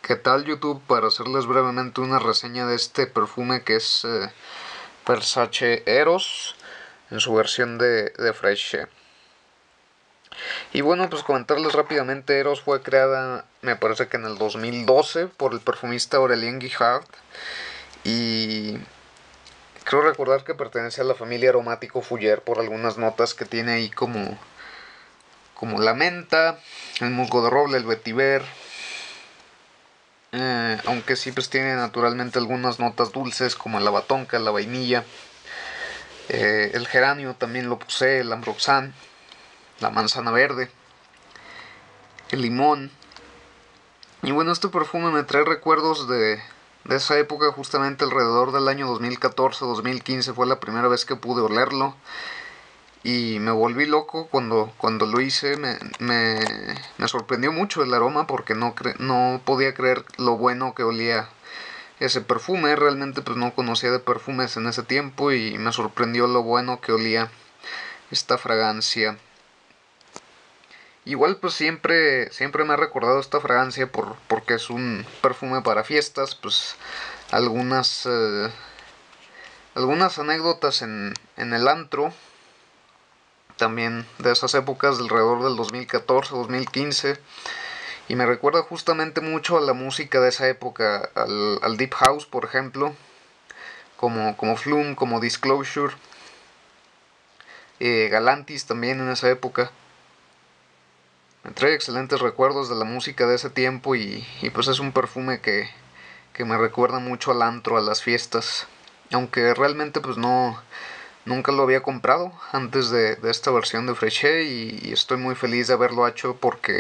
¿Qué tal, YouTube? Para hacerles brevemente una reseña de este perfume que es Versace Eros en su versión de Fresh. Y bueno, pues comentarles rápidamente, Eros fue creada, me parece que en el 2012 por el perfumista Aurélien Guichard, y creo recordar que pertenece a la familia aromático Fougère por algunas notas que tiene ahí como la menta, el musgo de roble, el vetiver. Aunque sí pues tiene naturalmente algunas notas dulces como la batonca, la vainilla, el geranio también lo posee, el ambroxan, la manzana verde, el limón. Y bueno, este perfume me trae recuerdos de esa época, justamente alrededor del año 2014-2015 fue la primera vez que pude olerlo. Y me volví loco cuando lo hice. Me sorprendió mucho el aroma porque no podía creer lo bueno que olía ese perfume. Realmente pues no conocía de perfumes en ese tiempo y me sorprendió lo bueno que olía esta fragancia. Igual pues siempre me ha recordado esta fragancia porque es un perfume para fiestas. Pues algunas, algunas anécdotas en el antro también de esas épocas, de alrededor del 2014-2015, y me recuerda justamente mucho a la música de esa época, al Deep House, por ejemplo, como Flume, como Disclosure, Galantis también en esa época. Me trae excelentes recuerdos de la música de ese tiempo y pues es un perfume que me recuerda mucho al antro, a las fiestas, aunque realmente pues nunca lo había comprado antes de esta versión de Freche y estoy muy feliz de haberlo hecho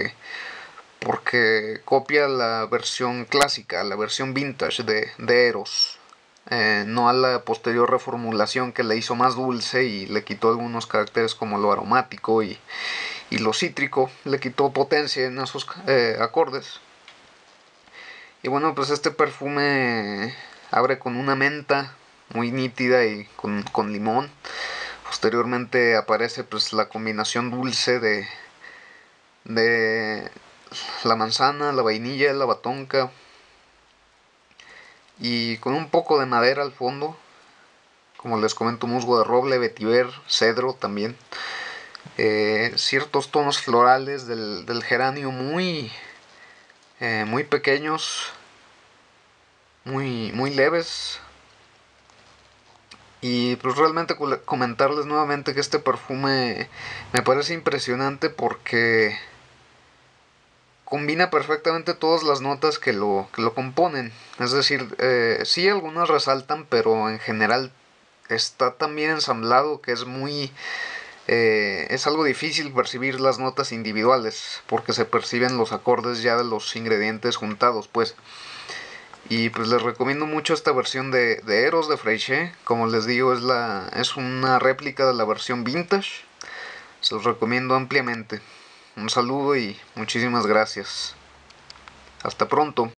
porque copia la versión clásica, la versión vintage de Eros. No a la posterior reformulación que le hizo más dulce y le quitó algunos caracteres como lo aromático y lo cítrico, le quitó potencia en esos acordes. Y bueno, pues este perfume abre con una menta muy nítida y con limón. Posteriormente aparece pues la combinación dulce de la manzana, la vainilla, la batonca y con un poco de madera al fondo, como les comento, musgo de roble, vetiver, cedro también. Ciertos tonos florales del geranio muy pequeños, muy leves. Y pues realmente comentarles nuevamente que este perfume me parece impresionante porque combina perfectamente todas las notas que lo componen. Es decir, sí algunas resaltan, pero en general está tan bien ensamblado que es algo difícil percibir las notas individuales porque se perciben los acordes ya de los ingredientes juntados, pues. Y pues les recomiendo mucho esta versión de Eros de Freche. Como les digo, es una réplica de la versión vintage. Se los recomiendo ampliamente. Un saludo y muchísimas gracias. Hasta pronto.